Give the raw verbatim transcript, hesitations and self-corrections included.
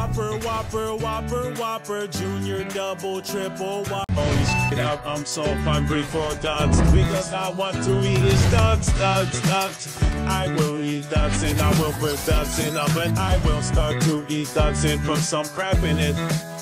Whopper, Whopper, Whopper, Whopper, Junior, double, triple, Whopper. Holy shit, I'm so hungry for dogs because I want to eat his dogs, dogs, dogs. I will eat dogs and I will put dogs in oven. I will start to eat dogs and put some crap in it.